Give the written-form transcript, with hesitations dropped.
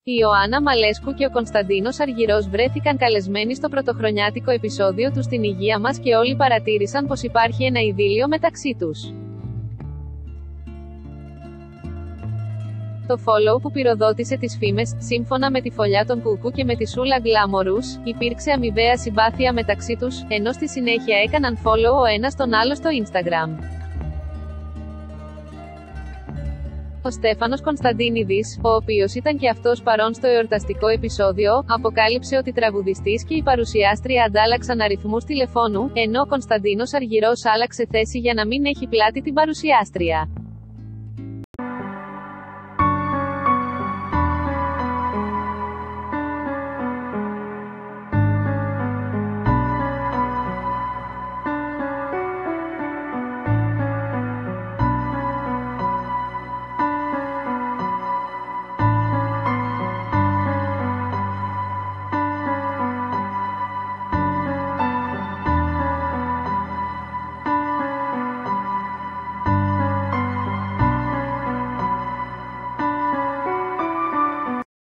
Η Ιωάννα Μαλέσκου και ο Κωνσταντίνος Αργυρός βρέθηκαν καλεσμένοι στο πρωτοχρονιάτικο επεισόδιο του «Στην υγεία μας» και όλοι παρατήρησαν πως υπάρχει ένα ειδήλιο μεταξύ τους. Το follow που πυροδότησε τις φήμες, σύμφωνα με τη φωλιά των Κουκού και με τη Σούλα Glamorous, υπήρξε αμοιβαία συμπάθεια μεταξύ τους, ενώ στη συνέχεια έκαναν follow ο ένας τον άλλο στο Instagram. Ο Στέφανος Κωνσταντίνιδης, ο οποίος ήταν και αυτός παρόν στο εορταστικό επεισόδιο, αποκάλυψε ότι τραγουδιστής και η παρουσιάστρια αντάλλαξαν αριθμούς τηλεφώνου, ενώ ο Κωνσταντίνος Αργυρός άλλαξε θέση για να μην έχει πλάτη την παρουσιάστρια.